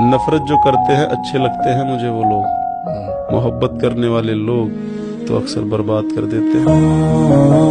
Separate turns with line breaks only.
नफरत जो करते हैं अच्छे लगते हैं मुझे वो लोग, मोहब्बत करने वाले लोग तो अक्सर बर्बाद कर देते हैं।